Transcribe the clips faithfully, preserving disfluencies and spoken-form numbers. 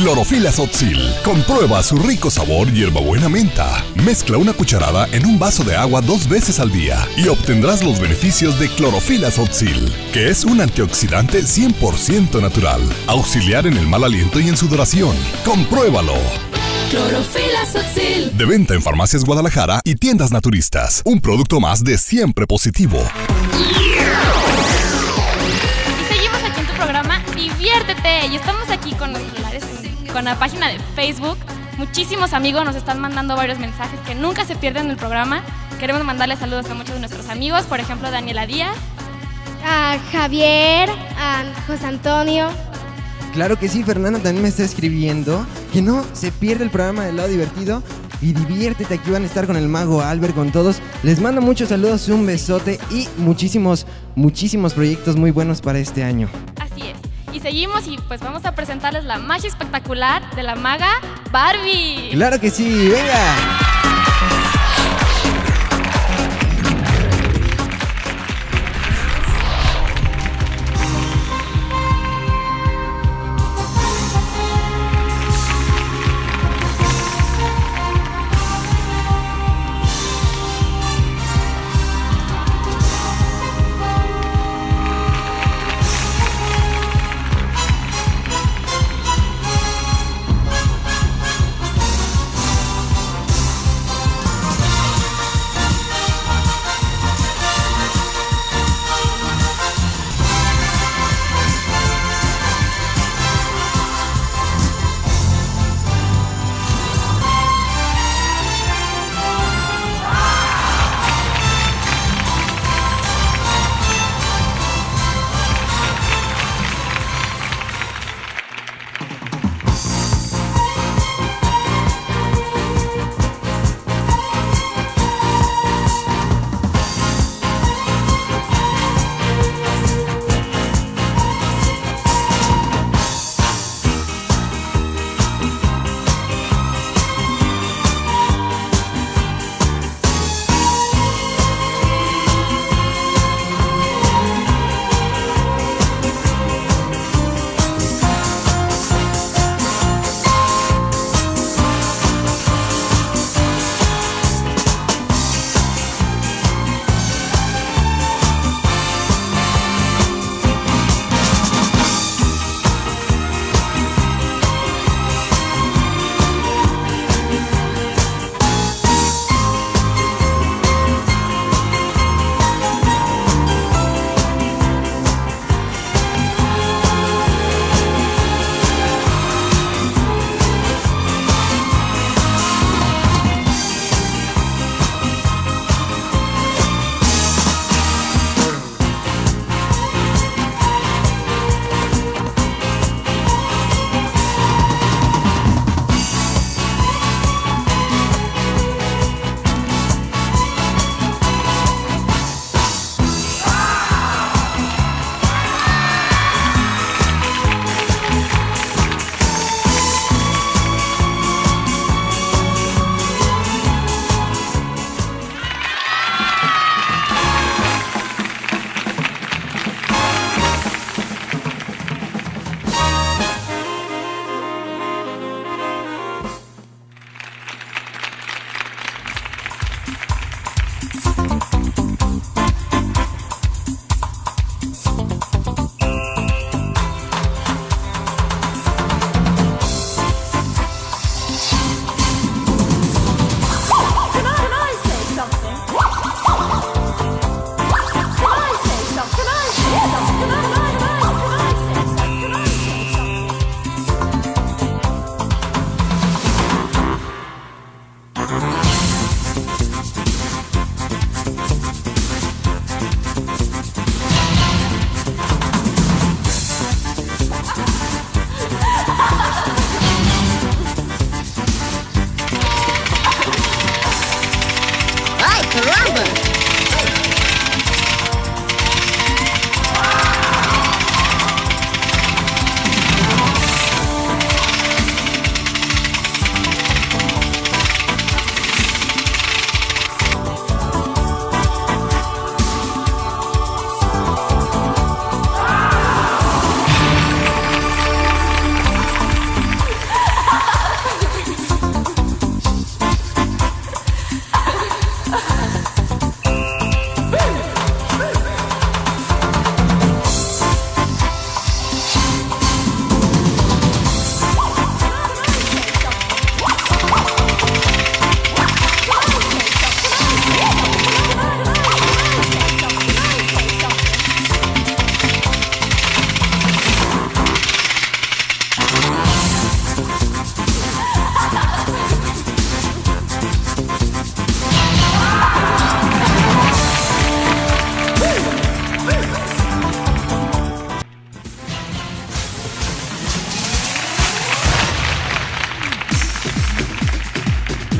Clorofila Sotzil. Comprueba su rico sabor hierbabuena menta. Mezcla una cucharada en un vaso de agua dos veces al día y obtendrás los beneficios de Clorofila Sotzil, que es un antioxidante cien por ciento natural, auxiliar en el mal aliento y en sudoración. ¡Compruébalo! Clorofila Sotzil. De venta en Farmacias Guadalajara y Tiendas Naturistas. Un producto más de Siempre Positivo. Y seguimos aquí en tu programa Diviértete. Y estamos aquí con los celulares, con la página de Facebook. Muchísimos amigos nos están mandando varios mensajes que nunca se pierden en el programa. Queremos mandarle saludos a muchos de nuestros amigos. Por ejemplo, Daniela Díaz, a Javier, a José Antonio. Claro que sí, Fernanda también me está escribiendo que no se pierde el programa del lado divertido y diviértete. Aquí van a estar con el mago Albert, con todos. Les mando muchos saludos, un besote y muchísimos, muchísimos proyectos muy buenos para este año. Así es. Y seguimos y pues vamos a presentarles la magia espectacular de la maga Barbie. Claro que sí, venga.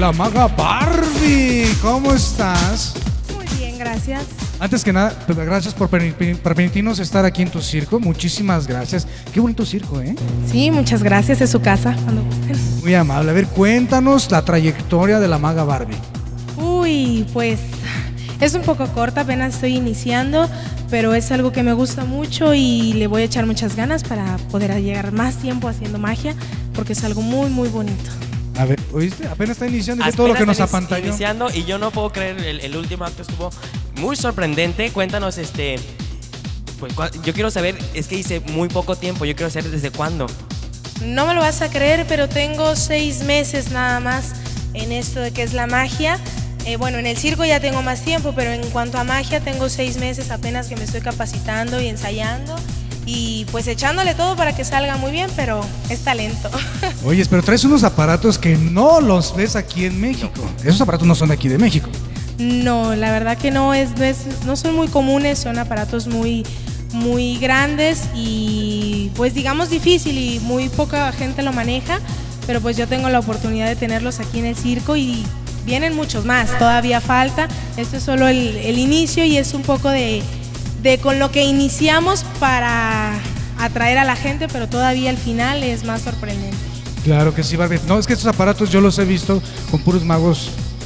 la maga Barbie. ¿Cómo estás? Muy bien, gracias. Antes que nada, gracias por permitirnos estar aquí en tu circo. Muchísimas gracias. Qué bonito circo, ¿eh? Sí, muchas gracias. Es su casa, cuando gusten. Muy amable. A ver, cuéntanos la trayectoria de la maga Barbie. Uy, pues es un poco corta, apenas estoy iniciando, pero es algo que me gusta mucho y le voy a echar muchas ganas para poder llegar más tiempo haciendo magia, porque es algo muy, muy bonito. A ver, ¿oíste? Apenas está iniciando y todo lo que nos apantalló. Iniciando y yo no puedo creer, el, el último acto estuvo muy sorprendente. Cuéntanos, este, pues yo quiero saber, es que hice muy poco tiempo, yo quiero saber desde cuándo. No me lo vas a creer, pero tengo seis meses nada más en esto de que es la magia. Eh, bueno, en el circo ya tengo más tiempo, pero en cuanto a magia tengo seis meses apenas que me estoy capacitando y ensayando. Y pues echándole todo para que salga muy bien, pero es talento. Oye, pero traes unos aparatos que no los ves aquí en México. Esos aparatos no son de aquí de México. No, la verdad que no, es, no, es, no son muy comunes, son aparatos muy, muy grandes y pues digamos difícil y muy poca gente lo maneja, pero pues yo tengo la oportunidad de tenerlos aquí en el circo y vienen muchos más, todavía falta. Esto es solo el, el inicio y es un poco de... de con lo que iniciamos para atraer a la gente, pero todavía al final es más sorprendente. Claro que sí, Barbie. No, es que estos aparatos yo los he visto con puros magos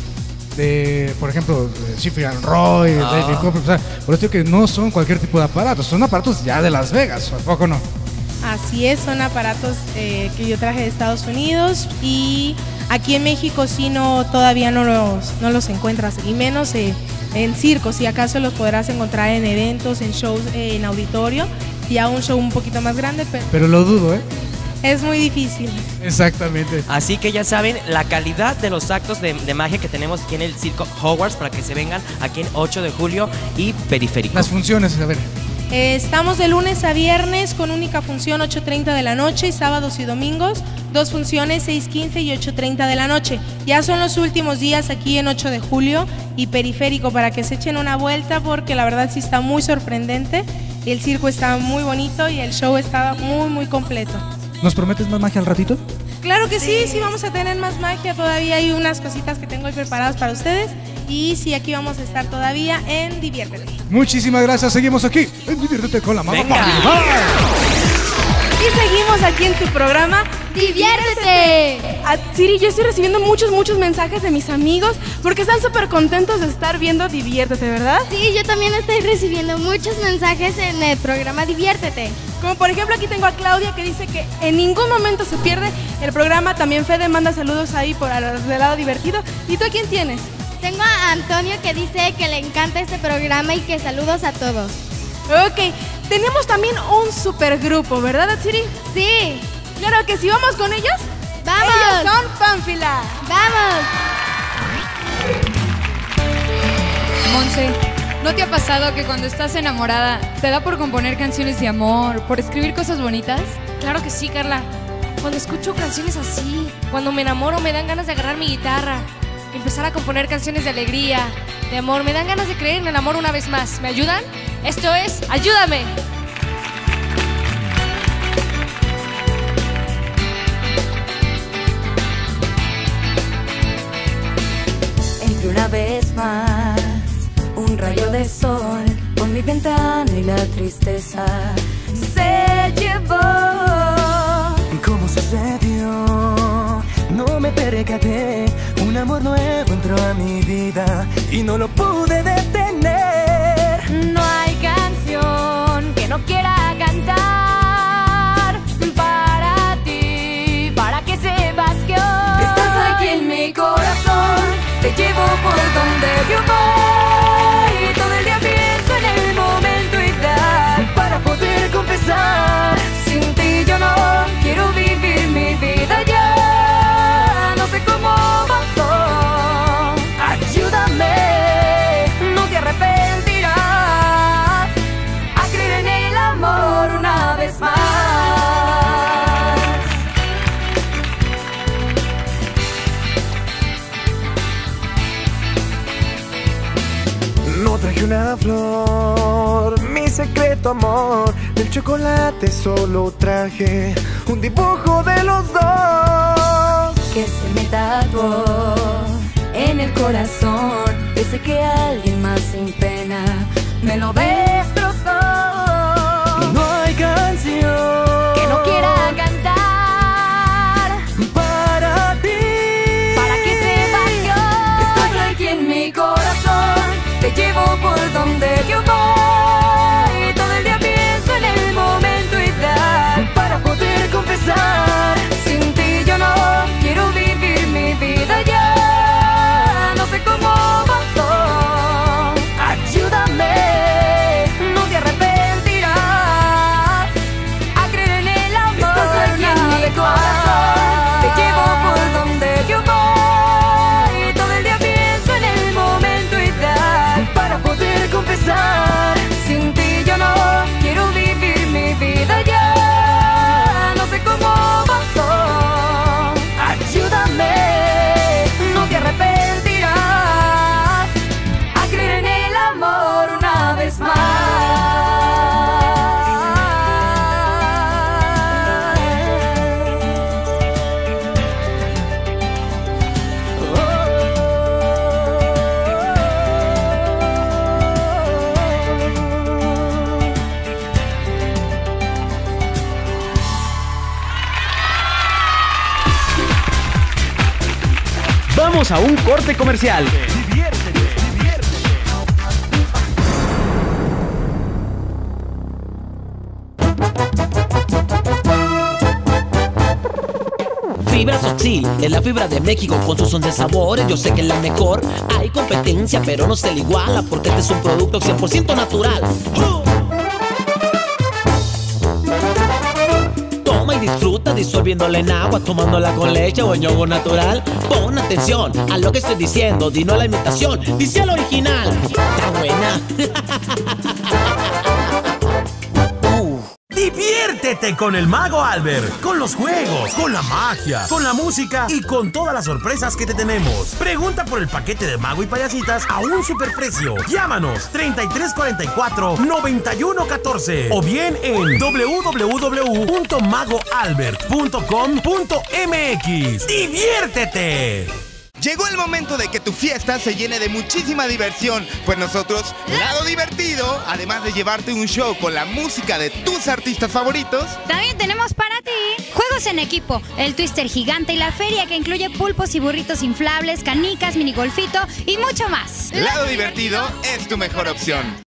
de, por ejemplo, Ciprian Roy, oh. David Copperfield, o sea, por eso digo que no son cualquier tipo de aparatos, son aparatos ya de Las Vegas, ¿a poco no? Así es, son aparatos eh, que yo traje de Estados Unidos y aquí en México sí no, todavía no los, no los encuentras, y menos eh, en circos, si acaso los podrás encontrar en eventos, en shows, eh, en auditorio, ya un show un poquito más grande, pero... Pero lo dudo, ¿eh? Es muy difícil. Exactamente. Así que ya saben la calidad de los actos de, de magia que tenemos aquí en el Circo Hogwarts para que se vengan aquí en ocho de julio y Periférico. Las funciones, a ver. Eh, estamos de lunes a viernes con única función ocho treinta de la noche y sábados y domingos, dos funciones seis quince y ocho treinta de la noche. Ya son los últimos días aquí en ocho de julio y Periférico para que se echen una vuelta porque la verdad sí está muy sorprendente. El circo está muy bonito y el show está muy muy completo. ¿Nos prometes más magia al ratito? Claro que sí, sí vamos a tener más magia, todavía hay unas cositas que tengo ahí preparadas para ustedes y sí, aquí vamos a estar todavía en Diviértete. Muchísimas gracias, seguimos aquí en Diviértete con la Maga Barbie. Y seguimos aquí en tu programa ¡Diviértete! A Siri, yo estoy recibiendo muchos, muchos mensajes de mis amigos porque están súper contentos de estar viendo Diviértete, ¿verdad? Sí, yo también estoy recibiendo muchos mensajes en el programa Diviértete. Como por ejemplo aquí tengo a Claudia que dice que en ningún momento se pierde el programa. También Fede manda saludos ahí por el lado divertido. ¿Y tú a quién tienes? Tengo a Antonio que dice que le encanta este programa y que saludos a todos. Ok, tenemos también un supergrupo, ¿verdad, Atsiri? Sí. Claro que sí, ¿vamos con ellos? ¡Vamos! Ellos son Pánfila. ¡Vamos! Monse, ¿no te ha pasado que cuando estás enamorada te da por componer canciones de amor, por escribir cosas bonitas? Claro que sí, Carla. Cuando escucho canciones así, cuando me enamoro me dan ganas de agarrar mi guitarra, empezar a componer canciones de alegría, de amor, me dan ganas de creer en el amor una vez más. ¿Me ayudan? Esto es Ayúdame. Entre una vez más un rayo de sol por mi ventana y la tristeza se llevó. ¿Cómo sucedió? No me percaté. Un amor nuevo entró a mi vida y no lo pude detener. No hay canción que no quiera cantar para ti, para que sepas que hoy estás aquí en mi corazón. Te llevo por donde yo voy. Todo el día pienso en el momento ideal para poder confesar. Sin ti yo no quiero vivir mi vida ya. No sé cómo pasó. Ayúdame, no te arrepentirás a creer en el amor una vez más. No traje una flor, mi secreto amor. Del chocolate solo traje un dibujo de los dos que se me tatuó que alguien más sin pena me lo destrozó. No hay canción que no quiera cantar para ti, para que sepas que hoy estás aquí en mi corazón. Te llevo por donde yo voy, todo el día pienso en el momento ideal para poder confesar. Sin ti yo no quiero vivir mi vida ya. No sé cómo pasó. Ayúdame, no te arrepentirás. A creer en el amor. Estás aquí en mi corazón. Te llevo por donde yo voy, todo el día pienso en el momento ideal para poder confesar. Sin ti yo no quiero vivir mi vida ya. No sé cómo pasó. Ayúdame, no te arrepentirás. A creer en el amor una vez más. Vamos a un corte comercial. Fibra Soxil es la fibra de México con sus once sabores. Yo sé que es la mejor. Hay competencia, pero no se le iguala porque este es un producto cien por ciento natural. Toma y disfruta disolviéndola en agua, tomándola con leche o en yogur natural. Pon atención a lo que estoy diciendo, di no a la imitación, dice al original. Está buena. Diviértete con el Mago Albert, con los juegos, con la magia, con la música y con todas las sorpresas que te tenemos. Pregunta por el paquete de Mago y Payasitas a un superprecio. Llámanos treinta y tres cuarenta y cuatro, noventa y uno catorce o bien en doble u doble u doble u punto mago albert punto com punto m x. ¡Diviértete! Llegó el momento de que tu fiesta se llene de muchísima diversión, pues nosotros, Lado Divertido, además de llevarte un show con la música de tus artistas favoritos, también tenemos para ti juegos en equipo, el Twister gigante y la feria que incluye pulpos y burritos inflables, canicas, minigolfito y mucho más. Lado Divertido es tu mejor opción.